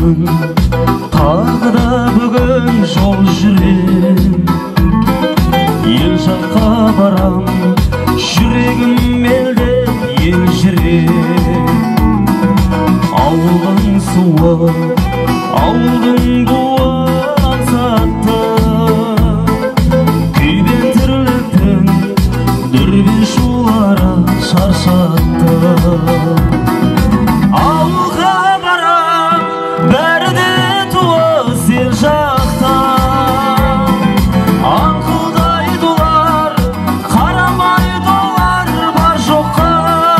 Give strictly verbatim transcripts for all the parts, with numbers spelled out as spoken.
бүгін, тағы да бүгін жол жүрем. Ел жаққа барам, жүрегім мелдеп ел жүрем. Ауылдың суы, ауылдың буы аңсатты, күйбен тірліктің дүрбен шулары шаршатты. Ауылға барам, бәрі де туыс ел жақта. Аңқылдайдылар, қарамайдылар бар жоққа.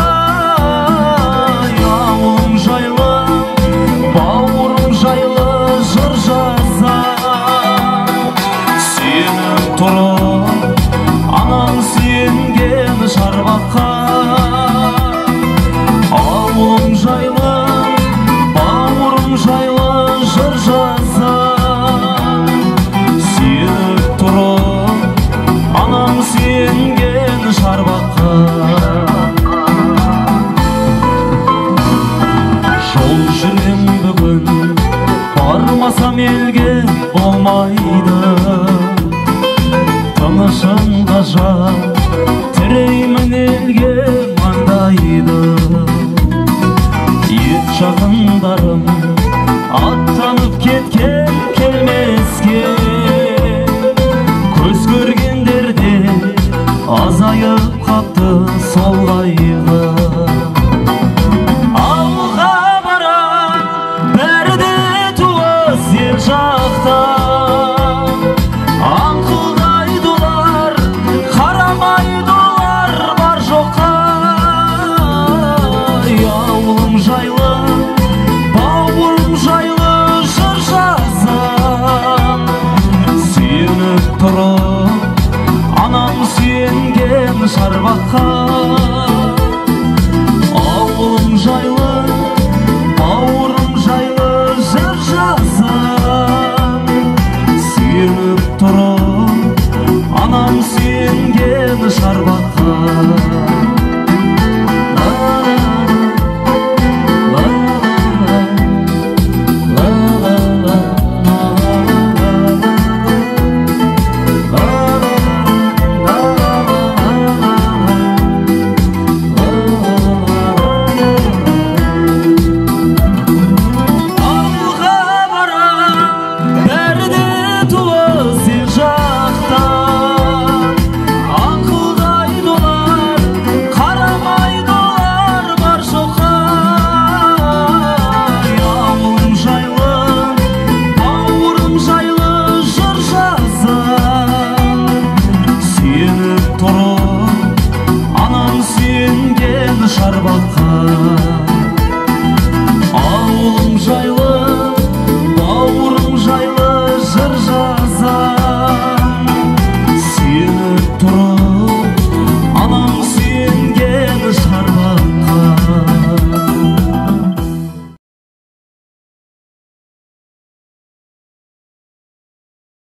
Ауылым жайлы, бауырым жайлы жыр жазам. Сеніп тұрып, анам сүйенген шарбаққа. Ауылым жайлы, бауырым жайлы жыр жазам. Сүйеніп тұрып, анам сүйенген шарбаққа. Жол жүрем бүгін, бармасам елге болмайды. Тынышым ғажап, тіреймін елге маңдайды. Ет жақындарым аттанып кеткен келмеске. Көз көргендерде азайып қапты сол қайғы. Ауылға барам, бәрі де туыс ел жақта. Аңқылдайдылар, қарамайдылар бар жоққа. Ауылым жайлы, бауырым жайлы жыр жазам. Сүйеніп тұрып, анам сүйенген шарбаққа. Ауылым жайлы, бауырым жайлы жыр жазам. Сүйеніп тұрып, анам сүйенген шарбаққа. Шарбаққа.